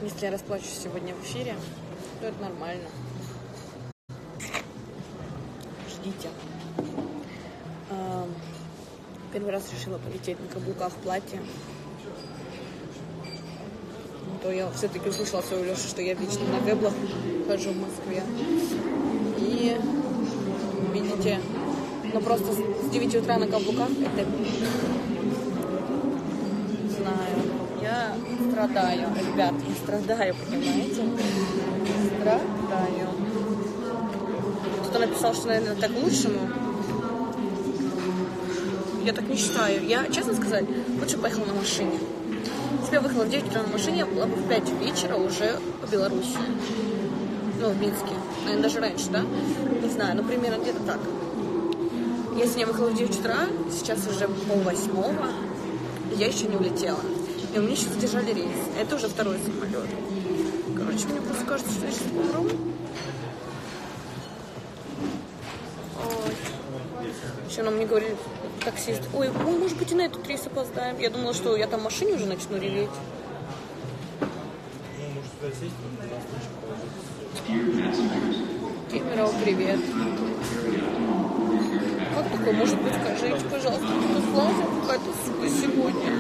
Если я расплачусь сегодня в эфире, то это нормально. Ждите. Первый раз решила полететь на каблуках в платье. То я все-таки услышала от своего Леши, что я вечно на кэблах хожу в Москве. И видите, ну просто с 9 утра на каблуках это... Знаю. Я страдаю, ребят, я страдаю, понимаете? Страдаю. Кто написал, что, наверное, так к лучшему. Я так не считаю. Я, честно сказать, лучше поехала на машине. Если я выехала в 9 утра на машине, я была бы в 5 вечера уже в Беларуси. Ну, в Минске. Наверное, даже раньше, да? Не знаю, но примерно где-то так. Если я выехала в 9 утра, сейчас уже пол-восьмого, я еще не улетела. И у меня еще задержали рейс. Это уже второй самолет. Короче, мне просто кажется, что я сейчас помру. Еще нам не говорили, таксист, ой, мы, может быть, и на этот рейс опоздаем. Я думала, что я там в машине уже начну реветь. Кемерово, привет. Как такое может быть? Скажите, пожалуйста, кто слазит какая-то сука сегодня?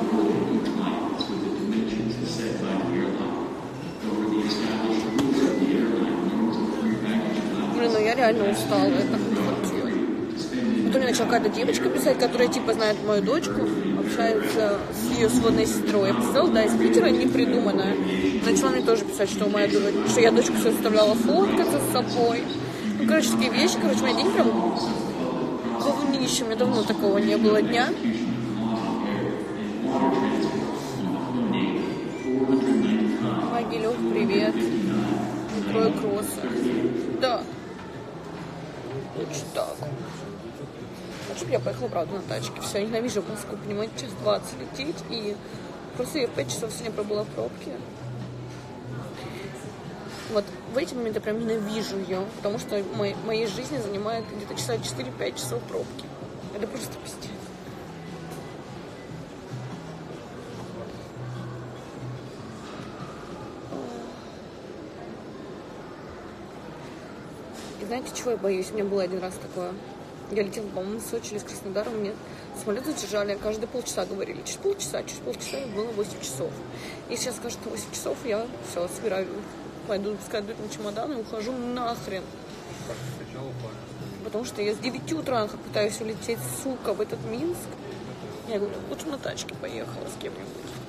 Блин, ну я реально устала. Это потом мне начала какая-то девочка писать, которая типа знает мою дочку, общается с ее сводной сестрой. Я писала, да, из Питера, не придуманная. Начала мне тоже писать, что что я дочку свою заставляла фоткаться с собой. Ну, короче, такие вещи. Короче, у меня день прям говнище. У меня давно такого не было дня. Могилев, привет. Метро и кроссы. Да. Лучше так. Чтобы я поехала, правда, на тачке. Все, я ненавижу Москву, понимаете, час 20 лететь. И просто я 5 часов сегодня пробыла в пробке. Вот в эти моменты прям ненавижу ее, потому что в моей жизни занимает где-то часа 4-5 часов пробки. Это просто пиздец. И знаете, чего я боюсь? У меня было один раз такое. Я летела, по-моему, в Сочи или из Краснодара, мне самолет задержали, каждые полчаса говорили, через полчаса, и было 8 часов. И сейчас скажут, 8 часов, я все, собираю, пойду складывать на чемодан и ухожу нахрен. Потому что я с 9 утра пытаюсь улететь, сука, в этот Минск. Я говорю, лучше на тачке поехала с кем-нибудь.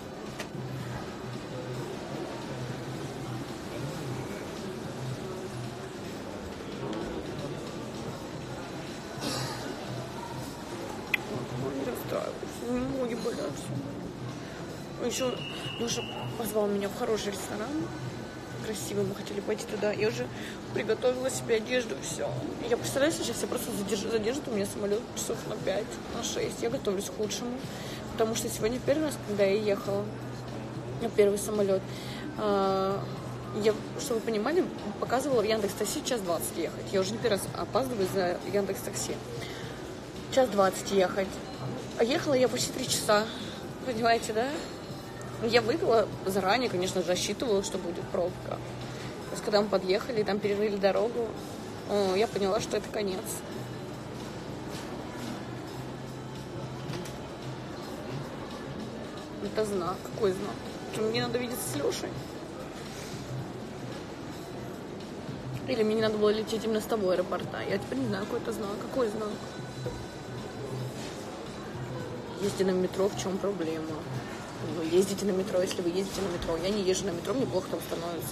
Ноги болят. Еще Леша позвал меня в хороший ресторан. Красивый, мы хотели пойти туда. Я уже приготовила себе одежду, все. Я представляю, сейчас я просто задержат у меня самолет часов на 5, на 6. Я готовлюсь к худшему. Потому что сегодня первый раз, когда я ехала на первый самолет, я, чтобы вы понимали, показывала в Яндекс.Такси час 20 ехать. Я уже не первый раз опаздываю за Яндекс.Такси. Час 20 ехать. А ехала я почти 3 часа. Понимаете, да? Я выпила заранее, конечно, рассчитывала, что будет пробка. То есть, когда мы подъехали, там перерыли дорогу, я поняла, что это конец. Это знак. Какой знак? Что, мне надо видеться с Лешей? Или мне не надо было лететь именно с того аэропорта? Я теперь не знаю, какой это знак. Какой знак? Ездите на метро, в чем проблема? Вы ездите на метро, если вы ездите на метро. Я не езжу на метро, мне плохо там становится.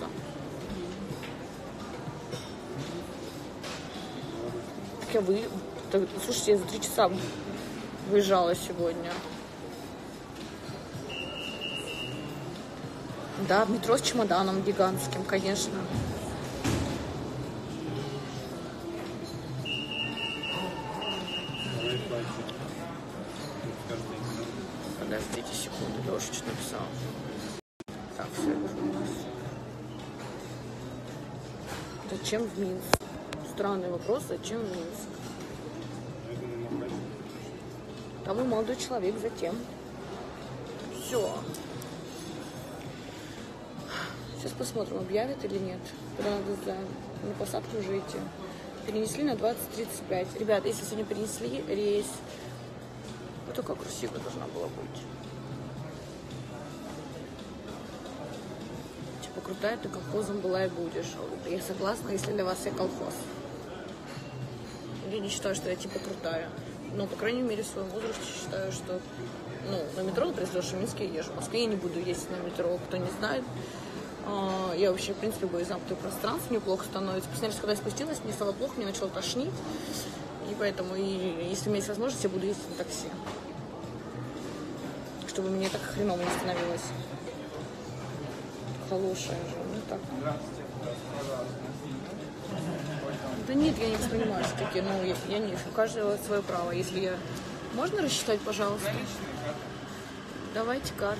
Слушайте, я за 3 часа выезжала сегодня. Да, в метро с чемоданом гигантским, конечно. Подождите секунду, Леша что-то написал. Так, все, вернулась. Зачем в Минск? Странный вопрос, зачем в Минск? Там и молодой человек, затем. Все. Сейчас посмотрим, объявят или нет. Когда надо на посадку уже идти. Перенесли на 20:35. Ребят, если сегодня перенесли рейс, вот такая красивая должна была быть. Типа крутая ты колхозом была и будешь. Я согласна, если для вас я колхоз. Я не считаю, что я типа крутая. Но, по крайней мере, в своем возрасте считаю, что... Ну, на метро, например, если в Минске езжу. В Москве я не буду ездить на метро. Кто не знает, я вообще, в принципе, боюсь замкнутых пространств. Мне плохо становится. Последний раз, когда я спустилась, мне стало плохо, мне начало тошнить. И поэтому, если у меня есть возможность, я буду ездить на такси. Чтобы мне так хреново не становилось. Хорошая же, ну так. Да нет, я не воспринимаю такие, ну, я не, у каждого свое право. Если я... Можно рассчитать, пожалуйста? Давайте карту.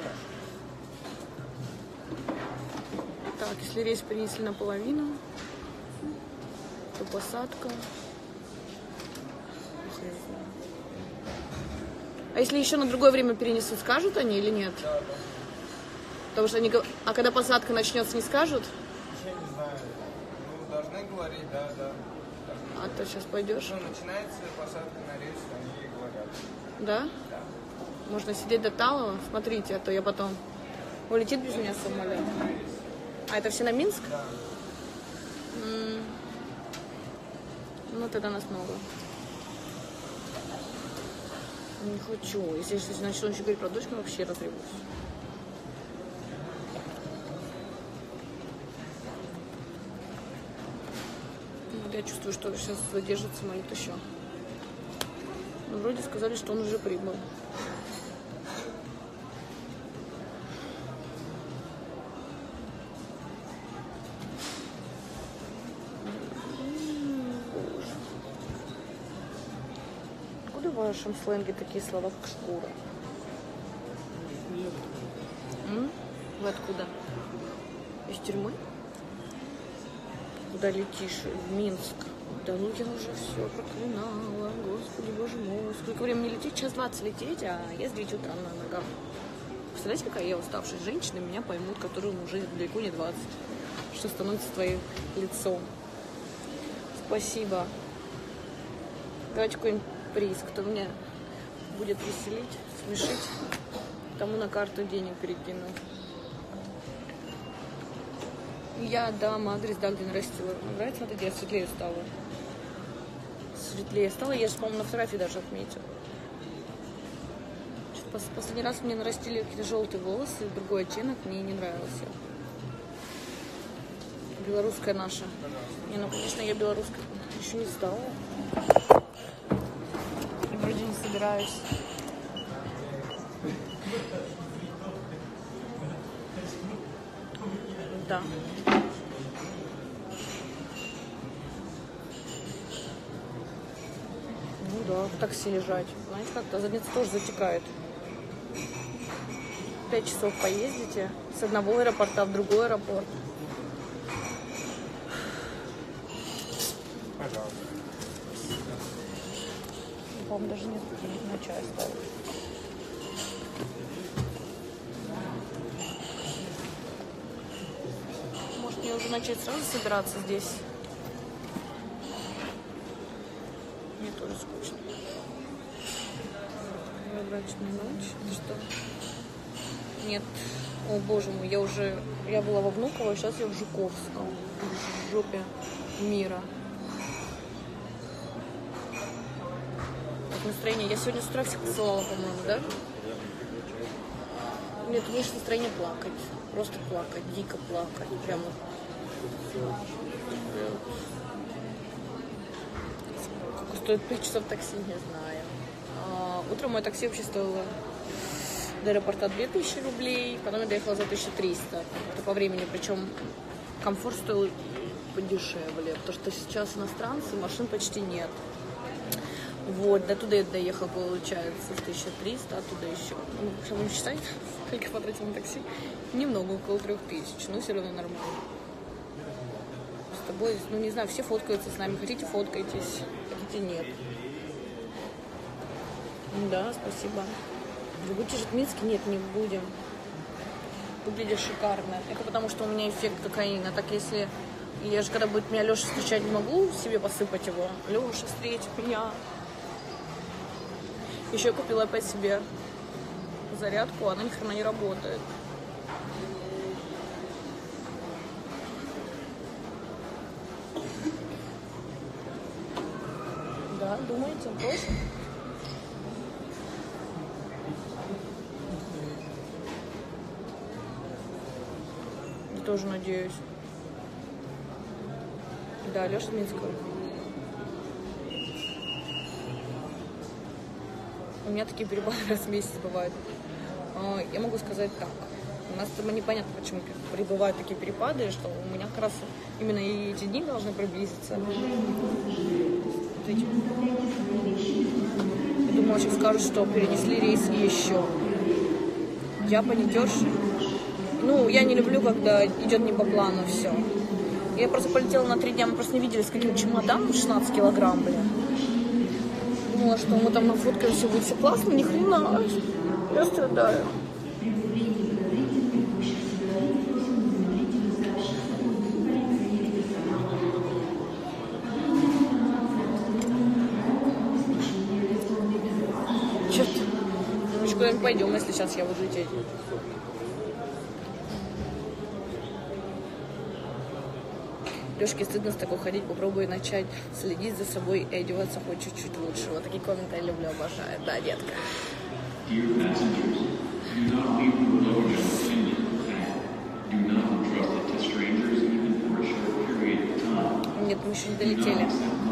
Так, если рейс перенесли наполовину, то посадка. А если еще на другое время перенесут, скажут они или нет? Потому что они... А когда посадка начнется, не скажут? Я не знаю. Ну, должны говорить, да. А то сейчас пойдешь? Ну, начинается посадка на рейс, они говорят. Да? Да. Можно сидеть до Талова? Смотрите, а то я потом... Улетит без меня самолет? А это все на Минск? Да. Ну, тогда нас много. Не хочу. Если начну еще говорить про дочку, вообще разревусь. Я чувствую, что сейчас задержит самолет еще. Но вроде сказали, что он уже прибыл. Откуда в вашем сленге такие слова, как шкура? Вы откуда? Из тюрьмы? Куда летишь? В Минск. Да ну я уже все проклинала. Господи, боже мой. Сколько времени лететь? 1:20 лететь, а я с 9 утра на ногах. Представляете, какая я уставшая женщина, меня поймут, которым уже далеко не 20. Что становится твоим лицом. Спасибо. Давайте какой-нибудь приз, кто меня будет веселить, смешить. Тому на карту денег перекину. Я дам адрес, да, где нарастила. Нравится, надо, где я светлее стала. Светлее стала, я же, по-моему, на фотографии даже отметила. Последний раз мне нарастили какие-то желтые волосы, другой оттенок, мне не нравился. Белорусская наша. Не, ну, конечно, я белорусская еще не стала. И вроде не собираюсь. Да. Ну да, в такси лежать. Знаете, как-то задница тоже затекает. 5 часов поездите с одного аэропорта в другой аэропорт. Пожалуйста. По-моему, даже нет денег на чай стало. Может, мне уже начать сразу собираться здесь? Мне тоже скучно. Брачная ночь. Это что? Нет. О, боже мой, я была во Внуково, сейчас я в Жуковском. В жопе мира. Так, настроение. Я сегодня с утра всех посылала, по-моему, да? Нет, у меня сейчас настроение плакать. Просто плакать, дико плакать. Прямо. Сколько стоит 5 часов такси, не знаю. Утром мое такси вообще стоило до аэропорта 2000 рублей, потом я доехала за 1300. Это по времени, причем комфорт стоил подешевле, потому что сейчас иностранцы, машин почти нет. Вот, до туда я доехала, получается, с 1300, оттуда еще. Ну, что будем считать, сколько потратила на такси? Немного, около 3000, но все равно нормально. С тобой, ну не знаю, все фоткаются с нами. Хотите, фоткайтесь, хотите, нет. Да, спасибо. Вы будете жить в Минске? Нет, не будем. выглядишь шикарно. Это потому, что у меня эффект кокаина. Так если... Я же, когда будет меня Леша встречать, не могу себе посыпать его. Леша, встреть меня. Еще я купила опять себе зарядку, она ни хрена не работает. Да, думаете, бросим? Я тоже надеюсь. Да, Леша Минского. У меня такие перепады раз в месяц бывают. Я могу сказать так. У нас там непонятно, почему прибывают такие перепады, что у меня как раз именно и эти дни должны приблизиться. Вот эти. Я думала, сейчас скажут, что перенесли рейс и еще. Я паникерша. Ну, я не люблю, когда идет не по плану все. Я просто полетела на 3 дня, мы просто не видели, с каким чемоданом 16 килограмм, блин. Думала, что мы там нафоткаем, все будет все классно, ни хрена. Я страдаю. Черт. Мы еще куда-нибудь пойдем, если сейчас я буду лететь. Лешке стыдно с такой ходить, попробуй начать следить за собой и одеваться хоть чуть-чуть лучше. Вот такие комменты я люблю, обожаю. Да, детка. Нет, мы еще не долетели.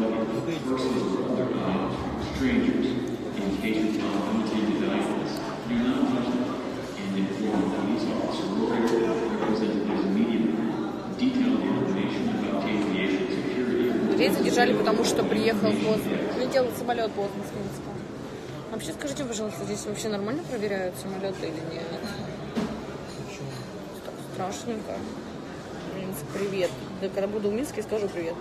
Рейс задержали, потому что приехал поздно. Летел самолет поздно с Минска. Вообще, скажите, пожалуйста, здесь вообще нормально проверяют самолеты или нет? Так страшненько. Минск, привет. Да, когда буду в Минске, скажу привет.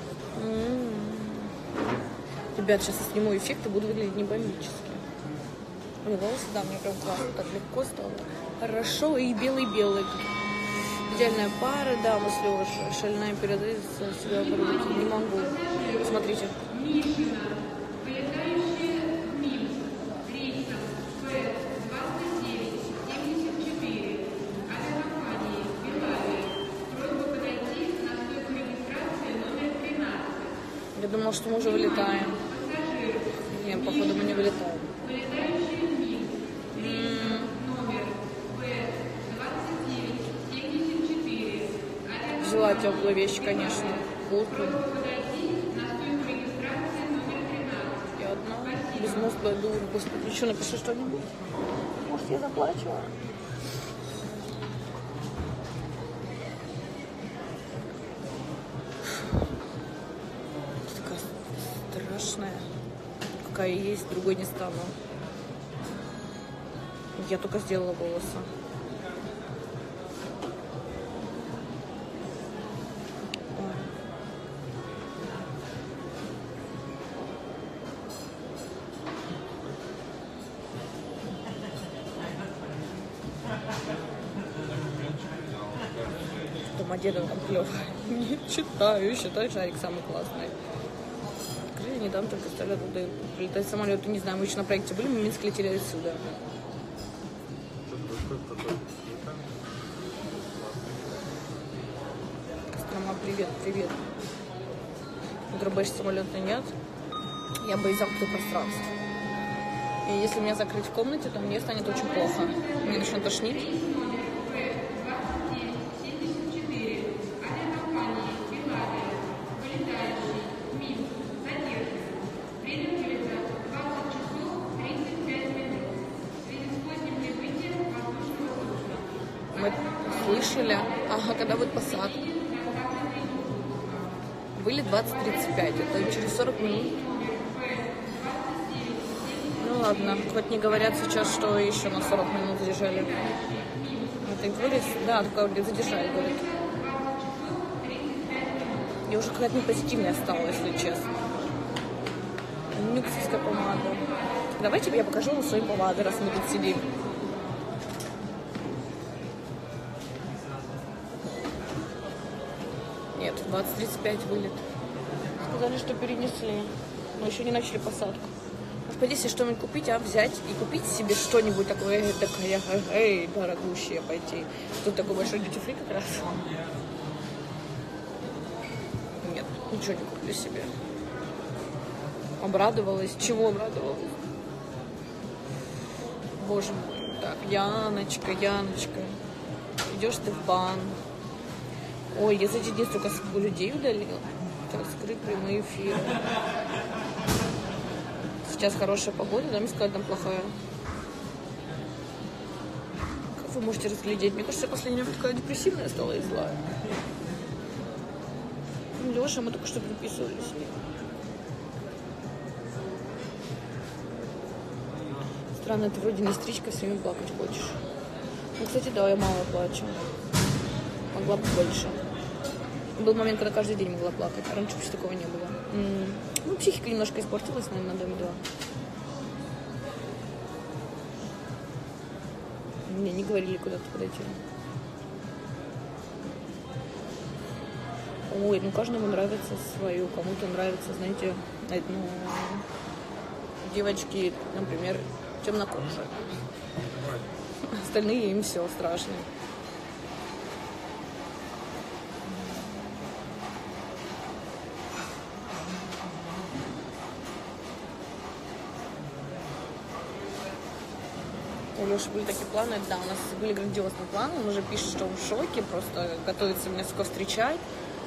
Ребят, сейчас я сниму эффект и буду выглядеть не бомбически. Волосы, да, мне прям классно, так легко стало. Хорошо и белый-белый. Идеальная пара, да, мы с Лешей. Шальная передача себя оборудовать не могу. Смотрите. Я думала, что мы уже вылетаем. Нет, походу мы не вылетаем. Взяла теплую вещь, конечно. Куртку. Я одна. Безмозглая дура. Господи, еще напиши что-нибудь. Может, я заплачу? Такая страшная. Какая есть, другой не стану. Я только сделала волосы. Домодедово там клёво. Не читаю, считаю, шарик самый классный. Я недавно только стали туда прилетать самолеты. Не знаю, мы еще на проекте были, мы в Минск летели отсюда. Кострома, привет, привет. Утро больше самолета нет. Я боюсь замкнутого пространства. И если меня закрыть в комнате, то мне станет очень плохо. Мне начнет тошнить. Мы слышали, ага, когда будет посадка. Вылет 20:35, это через 40 минут. Ну ладно, хоть не говорят сейчас, что еще на 40 минут задержали. Это вылет, да, только задержали, говорят. Я уже какая-то непозитивная стала, если честно. Нюксовская помада. Давайте я покажу вам свои помады, раз мы тут сидим. 20:35 вылет. Сказали, что перенесли, но еще не начали посадку. Может, пойти себе что-нибудь купить, взять и купить себе что-нибудь такое, дорогущее пойти. Тут такой большой дьюти-фри как раз. Нет, ничего не куплю себе. Обрадовалась. Чего обрадовалась? Боже мой. Так, Яночка. Идешь ты в бан. Ой, я за эти дни столько людей удалила. Так, скрыть прямые эфиры. Сейчас хорошая погода, да, мне сказали, там плохая. Как вы можете разглядеть? Мне кажется, я в последнее время такая депрессивная стала и злая. Леша, мы только что переписывались. Странно, ты вроде не стричка, все время плакать хочешь. Ну, кстати, да, я мало плачу. Могла бы больше. Был момент, когда каждый день могла плакать. А раньше вообще такого не было. Ну, психика немножко испортилась, наверное, на Доме 2. Мне не говорили куда-то подойти. Ой, ну каждому нравится свое. Кому-то нравится, знаете, ну, девочки, например, темнокожие. Остальные им все страшно. У Леши были такие планы, да, у нас были грандиозные планы, он уже пишет, что он в шоке, просто готовится меня скоро встречать.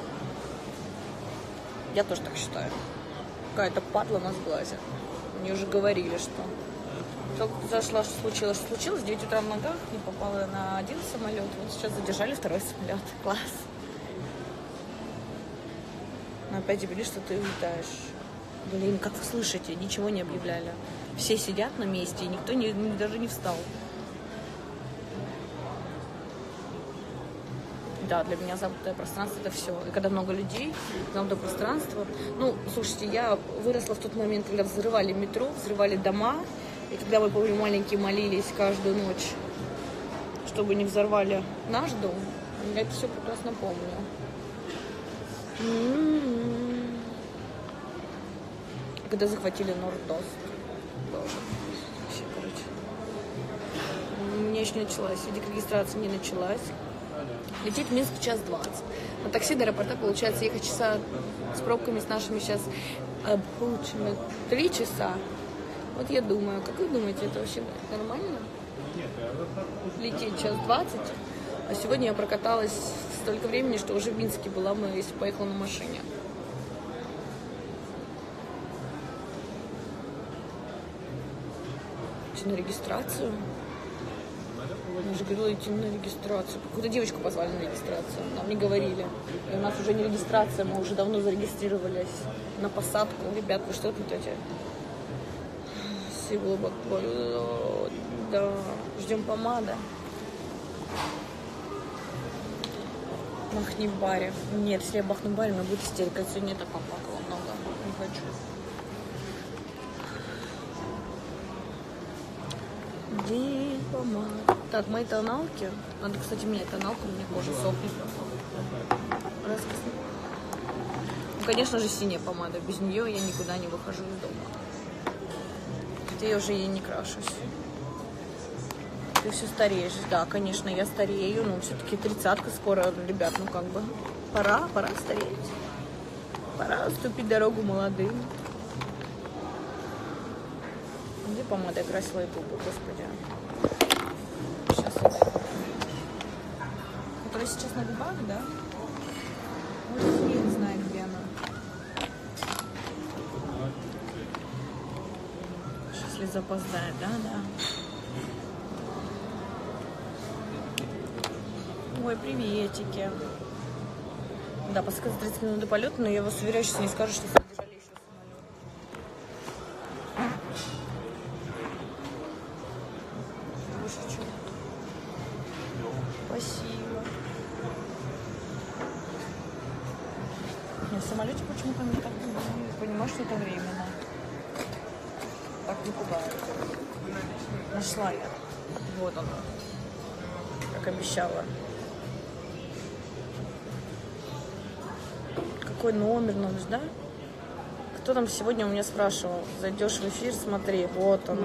Я тоже так считаю. Какая-то падла нас глазит. Мне уже говорили, что только зашла, что случилось. Что случилось, в 9 утра в ногах, не попала на один самолет, вот сейчас задержали второй самолет. Класс. Но опять объявили, что ты улетаешь. Блин, как вы слышите, ничего не объявляли. Все сидят на месте, и никто даже не встал. Да, для меня замкнутое пространство — это все. И когда много людей, замкнутое пространство. Ну, слушайте, я выросла в тот момент, когда взрывали метро, взрывали дома. И когда мы, помню, маленькие молились каждую ночь, чтобы не взорвали наш дом. Я это все прекрасно помню. Когда захватили Нордост. Вообще, короче. У меня еще не началась. Регистрация не началась. Лететь в Минск в 1:20. На такси до аэропорта получается ехать часа с пробками с нашими сейчас получено 3 часа. Вот я думаю, как вы думаете, это вообще нормально? Лететь 1:20. А сегодня я прокаталась столько времени, что уже в Минске была, если поехала на машине. На регистрацию. Я же говорила идти на регистрацию. Какую-то девочку позвали на регистрацию. Нам не говорили. И у нас уже не регистрация, мы уже давно зарегистрировались на посадку. Ребят, вы что путаете? Всего глубоко. Да. Ждем помада. Махни в баре. Нет, если я бахну в баре, у меня будет истерика. Сегодня я так поплакала много. Не хочу. День помад. Так, мои тоналки. Надо, кстати, менять тоналку, у меня кожа сохнет. Ну, конечно же, синяя помада. Без нее я никуда не выхожу из дома. Хотя я уже ей не крашусь. Ты все стареешь. Да, конечно, я старею. Но все-таки 30-ка скоро, ребят, ну как бы. Пора стареть. Пора уступить дорогу молодым. Где помада? Я красила и губы, господи. Сейчас я даю. Которая сейчас на губах, да? Может, я не знаю, где она. Сейчас ли запоздает, да? Ой, приветики. Да, подсказка 30 минут до полета, но я вас уверяю, сейчас не скажу, что задержали еще самолет. Шучу. Спасибо. Я в самолете почему-то не так понимаю, что это временно. Так не пугает. Нашла я. Вот она. Как обещала. какой номер, да? Кто там сегодня у меня спрашивал? Зайдешь в эфир, смотри, вот она.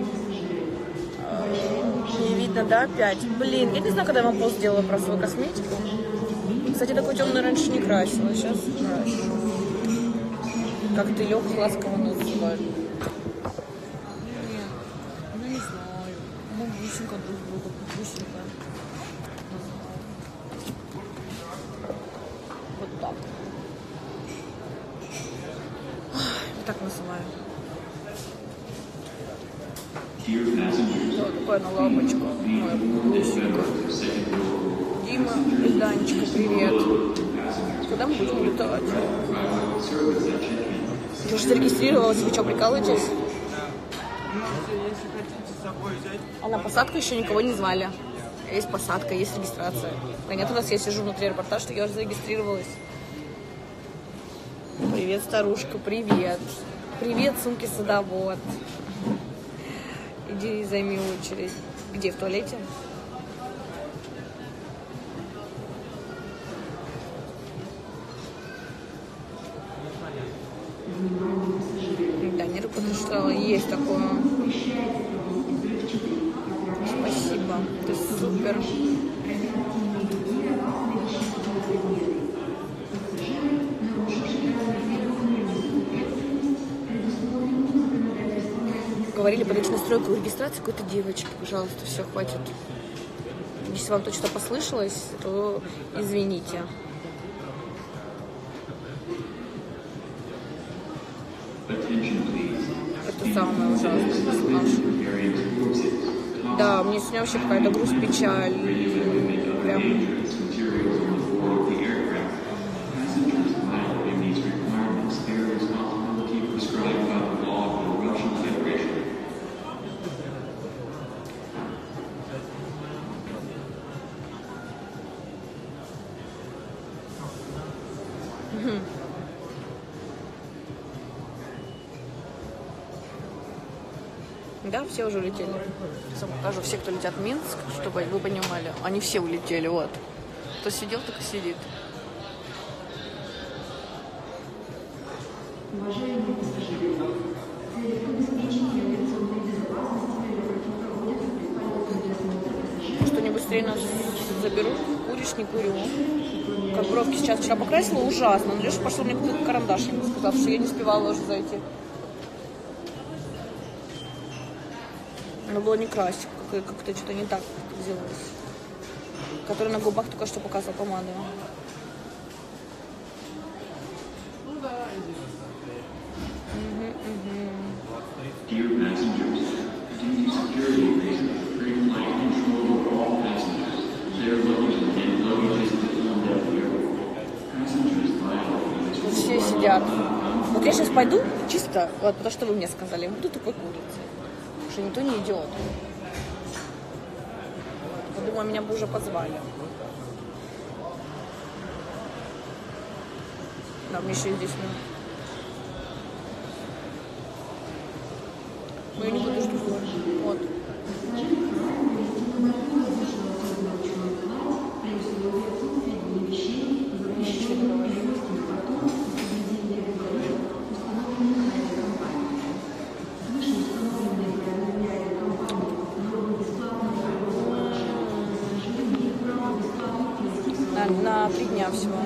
Не видно, да, опять? Блин, я не знаю, когда я вам пост сделала про свою косметику. Кстати, такой темный раньше не красила, сейчас крашу. Как ты легко, ласково называешь. Нет, ну не знаю. Мы бусинка друг друга, бусинка. Вот так. Так называю. Вот такая она лапочка. Моя бусинка. Дима и Данечка, привет. Когда мы будем летать? Ты уже зарегистрировалась, вы что, прикалываетесь? А на посадку еще никого не звали. Есть посадка, есть регистрация. Понятно, раз я сижу внутри аэропорта, что я уже зарегистрировалась. Привет, старушка, привет. Привет, сумки садовод. Иди займи очередь. Где, в туалете? Да, не рукопришла, есть такое. Спасибо, ты супер. Говорили, подойти на стройку регистрации какой-то девочки, пожалуйста, все, хватит. Если вам то что послышалось, то извините. Это самое ужасное. Да, мне сегодня вообще какая-то грусть, печаль. Прям. Да, все уже улетели. Сейчас покажу все, кто летят в Минск, чтобы вы понимали. Они все улетели, вот. Кто сидел, так и сидит. Что не быстрее нас заберут, куришь, не курю. Как бровки сейчас вчера покрасила, ужасно. Но Леша пошел мне купил карандашник, сказав, что я не успевала уже зайти. Надо было не красить, как-то что-то не так делалось. Который на губах только что показывал помаду. Ну да, иди. Dear passengers, due to security reasons, green light control over all passengers. Their luggage and luggage is performed at the airport. Passengers violate. Все сидят. Вот я сейчас пойду, чисто, вот потому что вы мне сказали, буду такой курицей. Что никто не идет. Я думаю, меня бы уже позвали. Да, мне еще и здесь минут. Но я не буду ждать. Вот. Ничего не говорю. На 3 дня всего.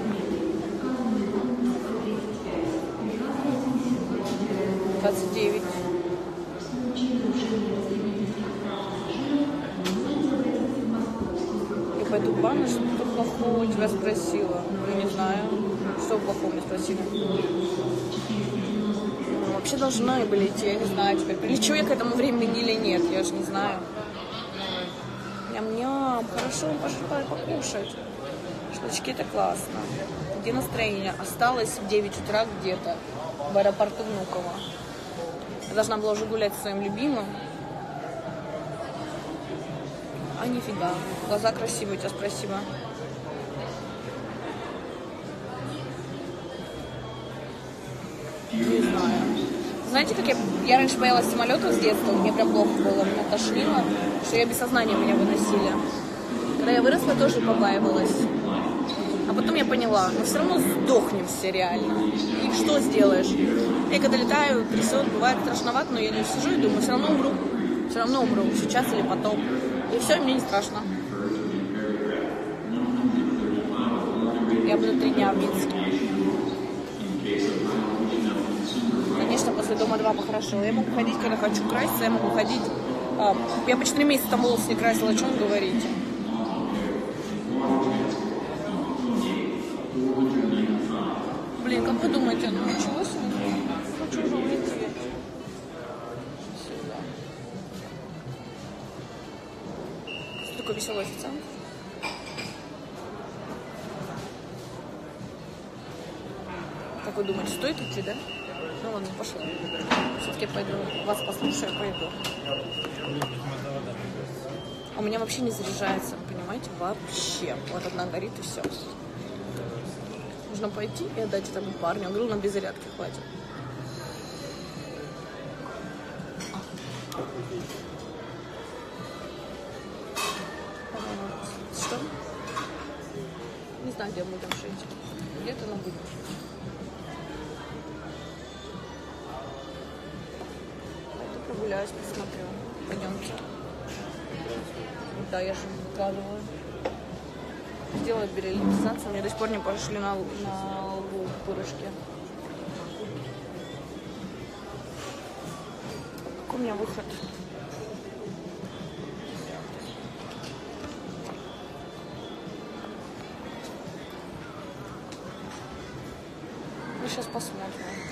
$29. Я пойду в баню, что тут плохого тебя спросила. Ну, не знаю, что плохого мне спросили. Ну, вообще должны были идти, я не знаю теперь. Прилечу я к этому времени или нет, я же не знаю. Ням-ням, хорошо, пошли покушать. Штучки, это классно. Где настроение? Осталось в 9 утра где-то в аэропорту Внуково. Я должна была уже гулять со своим любимым. А нифига. Глаза красивые у тебя, спасибо. Не знаю. Знаете, как я раньше боялась самолетов с детства, мне прям плохо было, меня тошнило, что я без сознания меня выносили. Когда я выросла, тоже побаивалась. А потом я поняла, мы все равно сдохнем все реально. И что сделаешь? Я когда летаю, трясет, бывает страшновато, но я не сижу и думаю, все равно умру. Все равно умру, сейчас или потом. И все, мне не страшно. Я буду 3 дня в Минске. Конечно, после дома 2 похорошело. Я могу ходить, когда хочу краситься, я могу ходить. Я по 4 месяца там волосы не красила, о чем говорите? Блин, как вы думаете, ну ничего себе? Хочу уже улететь. Что такой веселый официант? Как вы думаете, стоит идти, да? Ну ладно, пошел. Все-таки я пойду, вас послушаю, пойду. У меня вообще не заряжается, понимаете? Вообще. Вот одна горит и все. Нужно пойти и отдать этому парню. Он говорил, нам без зарядки хватит. Что? Не знаю, где мы будем жить. Где-то нам будем жить. Пойду прогуляюсь, посмотрю. Пойдемте. Да, я же выкладываю. Сделать берилизацию. Мне до сих пор не пошли на лбу пырышки. Какой у меня выход? Ну, сейчас посмотрим.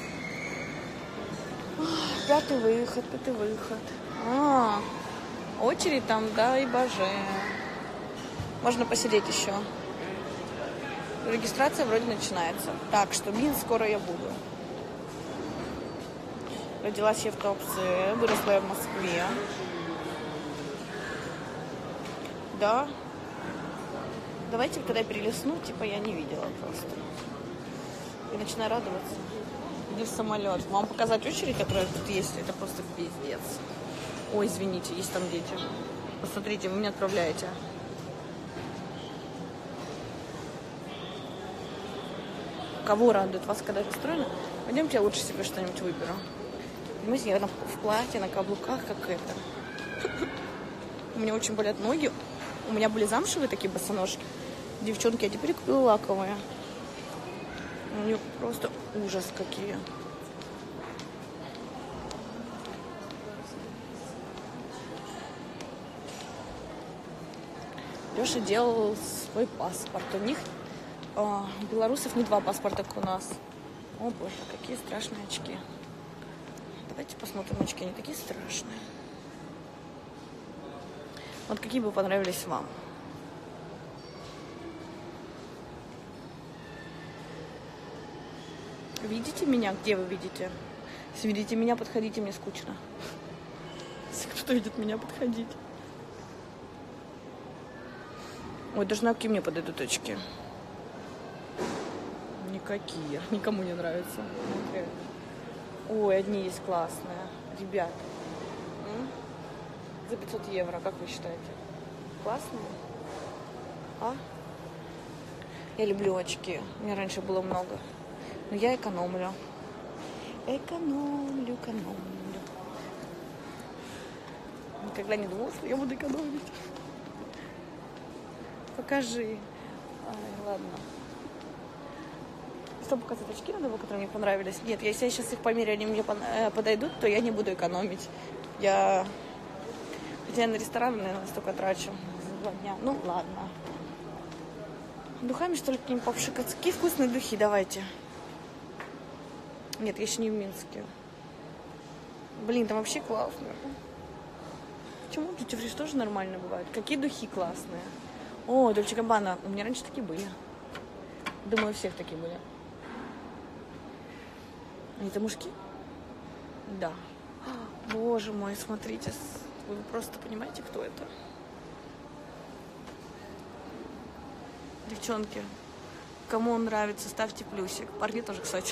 5-й выход, 5-й выход. Очередь там, да, и боже. Можно посидеть еще. Регистрация вроде начинается. Так, что Минск скоро я буду. Родилась я в Туапсе, выросла я в Москве. Да. Давайте, когда я перелесну, типа я не видела просто. И начинаю радоваться. Иди в самолет. Вам показать очередь, которая тут есть? Это просто пиздец. Ой, извините, есть там дети. Посмотрите, вы меня отправляете. Кого радует? Вас когда расстроено? Пойдемте, я лучше себе что-нибудь выберу. Понимаете, я в платье, на каблуках, как это. У меня очень болят ноги. У меня были замшевые такие босоножки. Девчонки, а теперь купила лаковые. У них просто ужас какие. Леша делал свой паспорт. У них у белорусов не 2 паспорта, как у нас. О боже, какие страшные очки. Давайте посмотрим очки, они такие страшные. Вот какие бы понравились вам. Видите меня? Где вы видите? Если видите меня, подходите, мне скучно. Если кто-то видит меня, подходить. Ой, даже на какие мне подойдут очки? Никакие. Никому не нравятся. Ой, одни есть классные. Ребят. За 500 евро, как вы считаете? Классные? А? Я люблю очки. У меня раньше было много. Но я экономлю. Экономлю. Никогда не думала, что я буду экономить. Покажи. Ай, ладно. Что показать очки надо, которые мне понравились? Нет, если я сейчас их померяю, они мне подойдут, то я не буду экономить. Хотя я на ресторан, наверное, столько трачу за 2 дня. Ну, ладно. Духами, что ли, к ним попшикаться? Какие вкусные духи, давайте. Нет, я еще не в Минске. Блин, там вообще классно. Почему? Дьюти-фри тоже нормально бывает. Какие духи классные. О, Дольче Габбана. У меня раньше такие были. Думаю, у всех такие были. Это мужики? Да. Боже мой, смотрите. Вы просто понимаете, кто это? Девчонки, кому он нравится, ставьте плюсик. Парни тоже, кстати.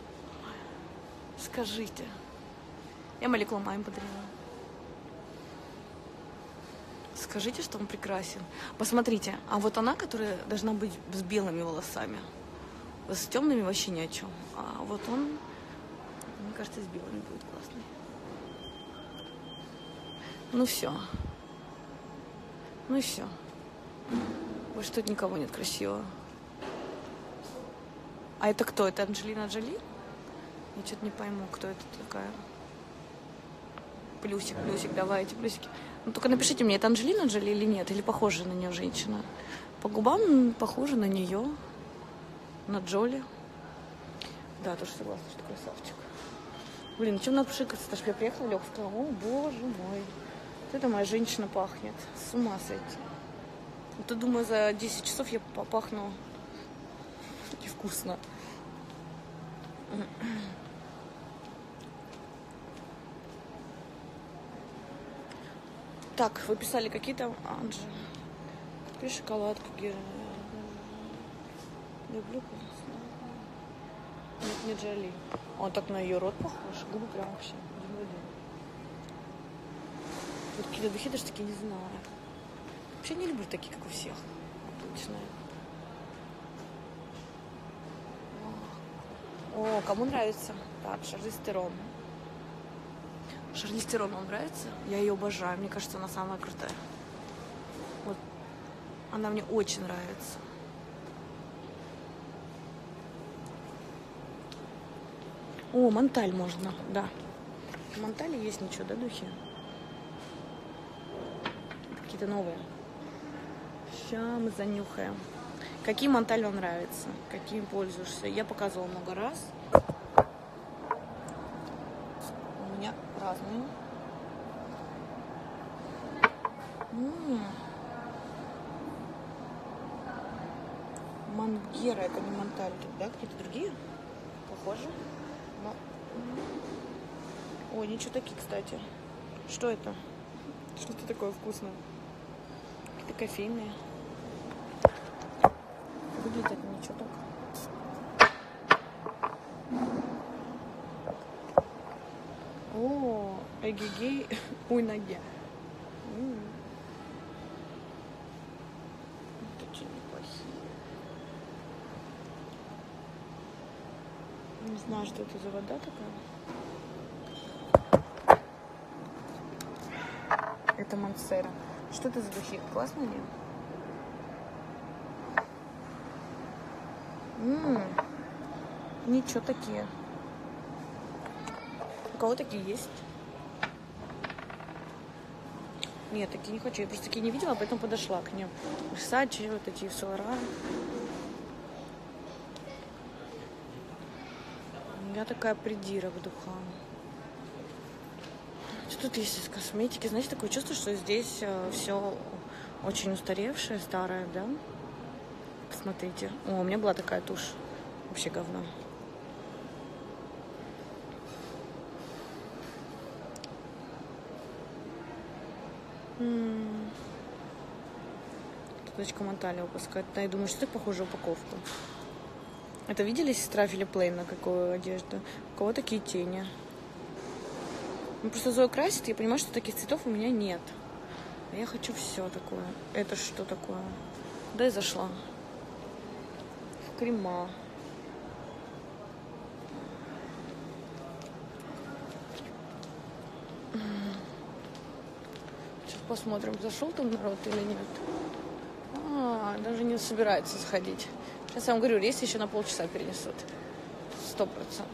Скажите. Я Малику Маме подарила. скажите, что он прекрасен. Посмотрите, а вот она, которая должна быть с белыми волосами. С темными вообще ни о чем. А вот он, мне кажется, с белыми будет классный. Ну все. Ну и все. Больше тут никого нет красивого. А это кто? Это Анджелина Джоли? Я что-то не пойму, кто это такая. Плюсик, давайте, плюсики. Ну только напишите мне, это Анджелина Джоли или нет? Или похожа на нее женщина? По губам похожа на нее. На Джоли. Да, тоже согласна, что красавчик. Блин, чем надо пшикаться? Потому что я приехала, Лёх сказала, о, боже мой. Вот это моя женщина пахнет. С ума сойти. Вот, думаю, за 10 часов я попахну невкусно. Так, вы писали какие-то Анжи. Купи шоколадку, Гера. Люблю. Нет, не Джоли. Он так на ее рот похож. Губы прям вообще. Вот какие-то духи даже такие не знаю. Вообще не люблю такие, как у всех. Обычные. О, кому нравится? Так, Шарлиз Терон. Шарлиз Терон вам нравится? Я ее обожаю. Мне кажется, она самая крутая. Вот. Она мне очень нравится. О, Монталь можно, да. В Монтале есть ничего, да, духи? Какие-то новые. Сейчас мы занюхаем. Какие Монталь вам нравятся? Какими пользуешься? Я показывала много раз. У меня разные. Мангера, это не Монталь, да? Какие-то другие? Похоже. Но... Ой, ничего такие, кстати. Что это? Что-то такое вкусное. Какие-то кофейные. Выглядит ничего так. О, эгегей. Ой, ноге. Это очень неплохие. Не знаю, что это за вода такая. Это Монсера. Что это за духи? Классные они? Ничего такие. У кого такие есть? Нет, такие не хочу. Я просто такие не видела, поэтому подошла к ним. Versace, вот эти Солара. Я такая придира к духам. Что тут есть из косметики? Знаете, такое чувство, что здесь все очень устаревшее, старое, да? Посмотрите. О, у меня была такая тушь. Вообще говно. Точка Монтале выпускает. Да, я думаю, что это похоже упаковку. Это видели сестра Филипп Плейн на какую одежду? У кого такие тени? Ну, просто Зоя красит, я понимаю, что таких цветов у меня нет. А я хочу все такое. Это что такое? Куда я зашла? В крема. Сейчас посмотрим, зашел там народ или нет. Даже не собирается сходить. Сейчас я вам говорю, рейс еще на полчаса перенесут. 100%.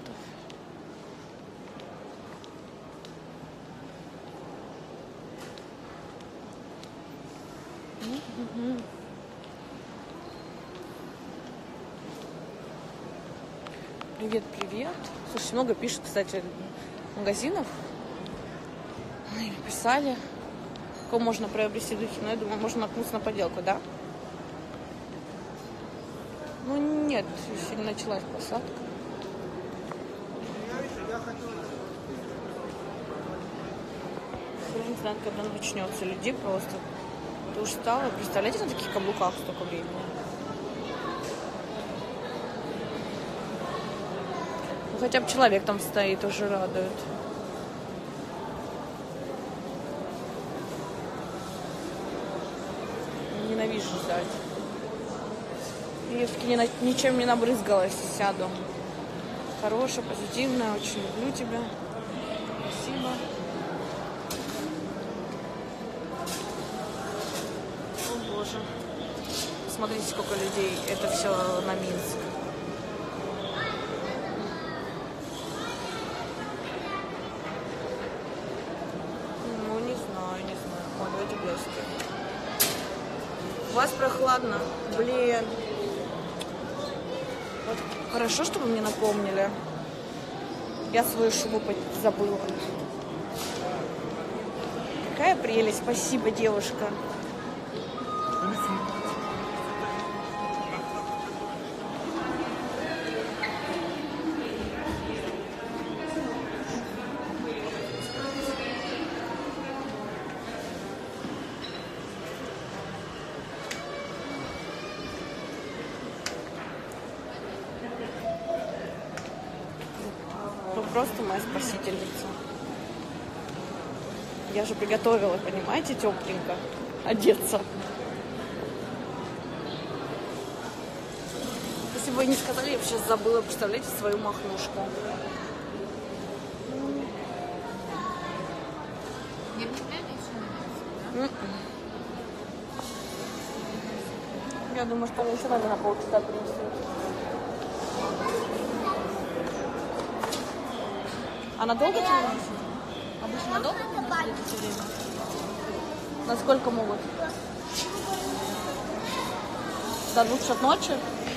Привет, привет. Слушайте, много пишут, кстати, магазинов. Они писали, кого можно приобрести духи. Но я думаю, можно наткнуться на подделку, да? Ну нет, еще не началась посадка. Я не знаю, когда начнется. Людей просто. Ты устала. Представляете, на таких каблуках столько времени? Ну, хотя бы человек там стоит, уже радует. взять. Я таки ничем не набрызгалась, сяду. Хорошая, позитивная, очень люблю тебя. Спасибо. О боже. Смотрите, сколько людей. Это все на Минск. Ну, не знаю. О, давайте блески. У вас прохладно. Блин. Вот хорошо, что вы мне напомнили. Я свою шубу забыла. Какая прелесть. Спасибо, девушка. Вы просто моя спасительница. Я же приготовила, понимаете, тепленько одеться. Если бы вы не сказали, я бы сейчас забыла, представляете, свою махнушку. Я думаю, что она еще надо на полчаса принесет. Она долго тебе? Обычно долго все время? Насколько могут? До 2 часов ночи?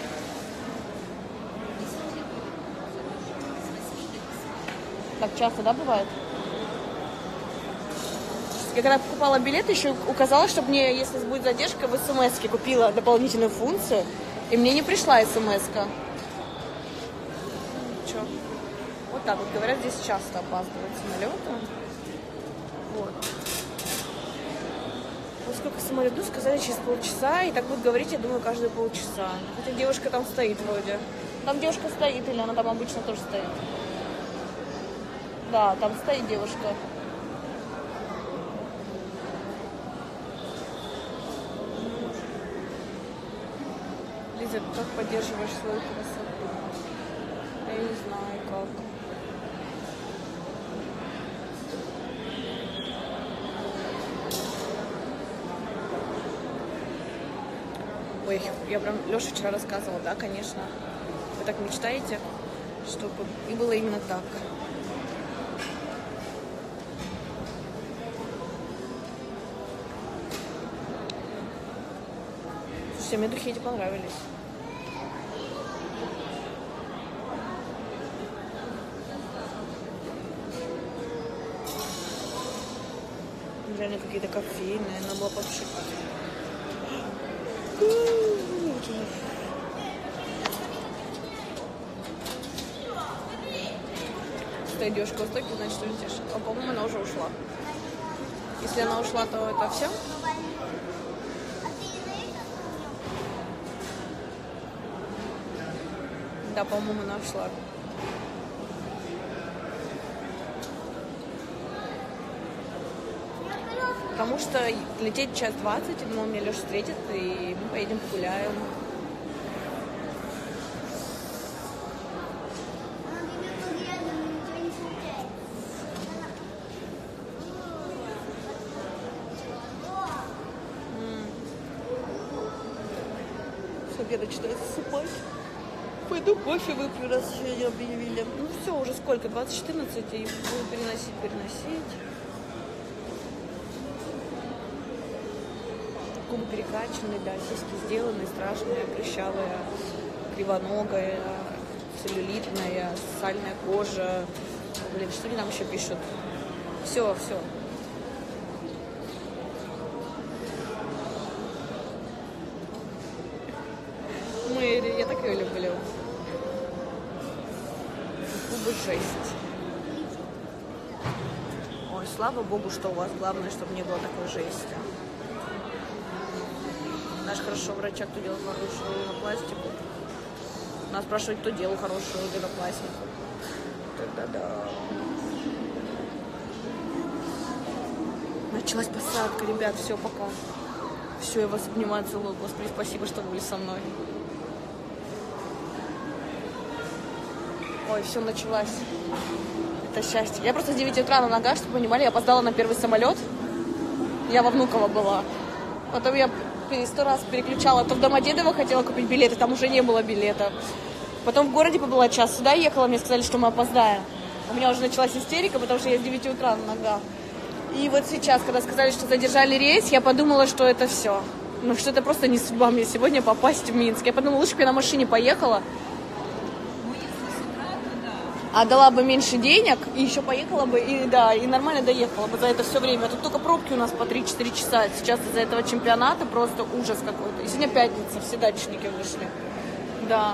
Так часто, да, бывает? Я когда покупала билет, еще указала, чтобы мне, если будет задержка, в смс-ке купила дополнительную функцию, и мне не пришла смс-ка. Че? Вот так вот, говорят, здесь часто опаздывают самолеты. Вот. Поскольку самолет, сказали через полчаса, и так будут говорить, я думаю, каждые полчаса. Хотя девушка там стоит вроде. Там девушка стоит, или она там обычно тоже стоит? Да, там стоит девушка. Лиза, как поддерживаешь свою красоту? Я не знаю, как. Ой, я прям Лёше вчера рассказывала, да, конечно. Вы так мечтаете, чтобы и было именно так. Слушайте, мне духи эти понравились. Реально какие-то кофейные, надо было подшипать. Ты идешь к востоку, значит, улетишь. А, по-моему, она уже ушла. Если она ушла, то это все? Да, по-моему, она ушла. Потому что лететь 1:20, я думала, меня Леша встретит, и мы поедем погуляем. Победа начинает засыпать. Пойду кофе выпью, раз еще не объявили. Ну все, уже сколько? 20:14, и буду переносить. Губы перекачанные, да, сиськи сделанные, страшные, прыщавая, кривоногая, целлюлитная, сальная кожа. Блин, что они там еще пишут? Все. Я так ее люблю. Губы жесть. Ой, слава богу, что у вас главное, чтобы не было такой жести. Наш хорошо врача, кто делал хорошую ринопластику. Нас спрашивают, кто делал хорошую ринопластику. Да. Началась посадка, ребят, все, пока. Все, я вас обнимаю, целую. Господи, спасибо, что вы были со мной. Ой, все, началось. Это счастье. Я просто с 9 утра на ногах, чтобы вы понимали, я опоздала на первый самолет. Я во Внуково была. Потом я 100 раз переключала. То в Домодедово хотела купить билеты, там уже не было билета. Потом в городе побыла час. Сюда ехала, мне сказали, что мы опоздаем. У меня уже началась истерика, потому что я с 9 утра на ногах. И вот сейчас, когда сказали, что задержали рейс, я подумала, что это все. Ну, что это просто не судьба мне сегодня попасть в Минск. Я подумала, лучше бы я на машине поехала. Отдала бы меньше денег и еще поехала бы, и да, и нормально доехала бы за это все время. А тут только пробки у нас по 3-4 часа. Сейчас из-за этого чемпионата просто ужас какой-то. И сегодня пятница, все дачники вышли. Да.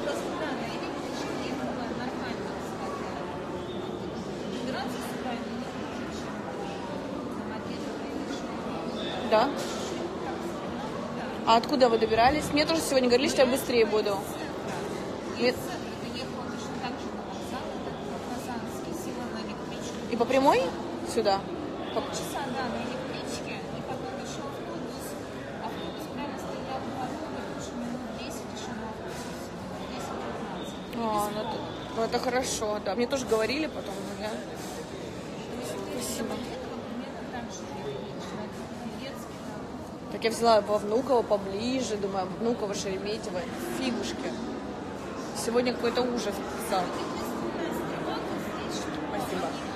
Да? А откуда вы добирались? Мне тоже сегодня говорили, что я быстрее буду. И по прямой сюда? Полчаса, да, на электричке, и потом еще автобус. Автобус прямо стоял в вагоне, уже минут 10 еще на автобусе. 10-15. Ну это хорошо, да. Мне тоже говорили потом, но я... Спасибо. Так я взяла во Внуково поближе, думаю, Внуково, Шереметьево, фигушки. Сегодня какой-то ужас писал. Спасибо.